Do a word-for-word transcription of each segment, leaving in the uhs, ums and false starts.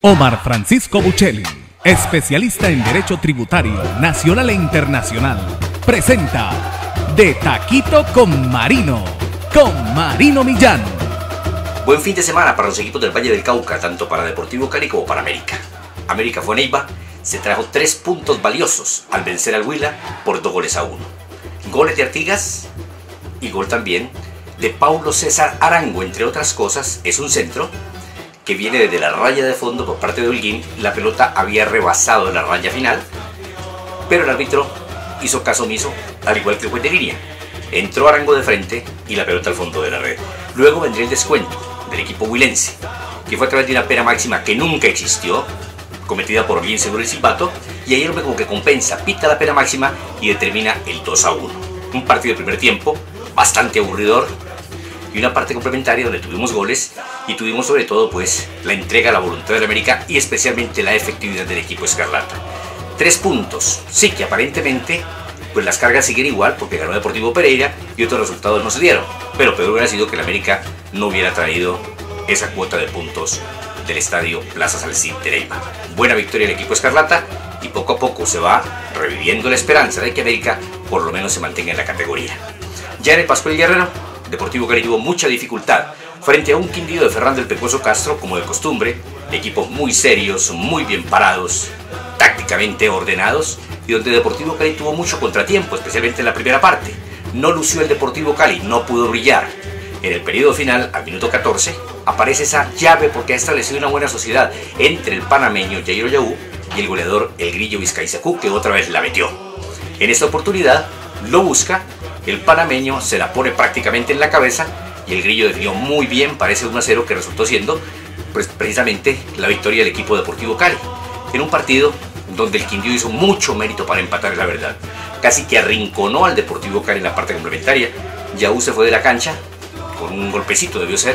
Omar Francisco Buccelli, especialista en Derecho Tributario Nacional e Internacional, presenta De Taquito con Marino, con Marino Millán. Buen fin de semana para los equipos del Valle del Cauca, tanto para Deportivo Cali como para América. América fue a Neiva, se trajo tres puntos valiosos al vencer al Huila por dos goles a uno. Goles de Artigas y gol también de Paulo César Arango, entre otras cosas. Es un centro que viene desde la raya de fondo por parte de Holguín. La pelota había rebasado la raya final, pero el árbitro hizo caso omiso, al igual que el juez de línea. Entró Arango de frente y la pelota al fondo de la red. Luego vendría el descuento del equipo huilense, que fue a través de una pena máxima que nunca existió, cometida por Holguín según el silbato, y ahí el hombre como que compensa, pita la pena máxima y determina el dos a uno. Un partido de primer tiempo bastante aburridor y una parte complementaria donde tuvimos goles y tuvimos sobre todo pues la entrega, la voluntad de la América y especialmente la efectividad del equipo escarlata. Tres puntos, sí que aparentemente pues las cargas siguen igual porque ganó Deportivo Pereira y otros resultados no se dieron, pero peor hubiera sido que la América no hubiera traído esa cuota de puntos del estadio Plaza Salcín de Neiva. Buena victoria del equipo escarlata y poco a poco se va reviviendo la esperanza de que América por lo menos se mantenga en la categoría. Ya en el Pascual Guerrero, Deportivo Cali tuvo mucha dificultad frente a un Quindío de Fernando el Pecoso Castro, como de costumbre, equipos muy serios, muy bien parados, tácticamente ordenados, y donde Deportivo Cali tuvo mucho contratiempo, especialmente en la primera parte. No lució el Deportivo Cali, no pudo brillar. En el periodo final, al minuto catorce, aparece esa llave porque ha establecido una buena sociedad entre el panameño Jairo Yaú y el goleador El Grillo Vizcaizacú, que otra vez la metió. En esta oportunidad, lo busca, el panameño se la pone prácticamente en la cabeza y el Grillo definió muy bien para ese uno a cero que resultó siendo pues, precisamente la victoria del equipo Deportivo Cali. En un partido donde el Quindío hizo mucho mérito para empatar, la verdad. Casi que arrinconó al Deportivo Cali en la parte complementaria. Yaú se fue de la cancha, con un golpecito debió ser,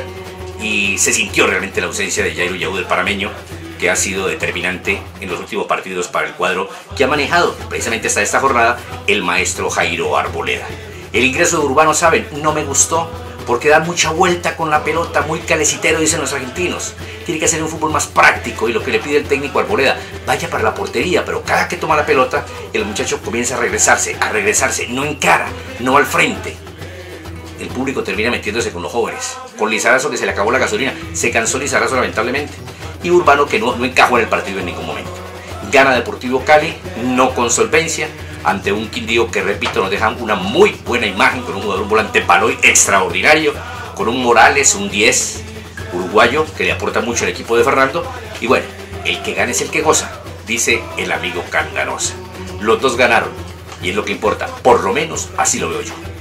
y se sintió realmente la ausencia de Jairo Yaú del panameño, que ha sido determinante en los últimos partidos para el cuadro que ha manejado precisamente hasta esta jornada el maestro Jairo Arboleda. El ingreso de Urbano, saben, no me gustó porque da mucha vuelta con la pelota, muy calecitero, dicen los argentinos. Tiene que hacer un fútbol más práctico y lo que le pide el técnico Arboleda, vaya para la portería, pero cada que toma la pelota, el muchacho comienza a regresarse, a regresarse, no encara, no al frente. El público termina metiéndose con los jóvenes, con Lizarazo que se le acabó la gasolina, se cansó Lizarazo lamentablemente, y Urbano que no, no encajó en el partido en ningún momento. Gana Deportivo Cali, no con solvencia, ante un Quindío que, repito, nos deja una muy buena imagen con un jugador, un volante Baloy extraordinario, con un Morales, un diez uruguayo que le aporta mucho al equipo de Fernando. Y bueno, el que gana es el que goza, dice el amigo Canganosa. Los dos ganaron y es lo que importa, por lo menos así lo veo yo.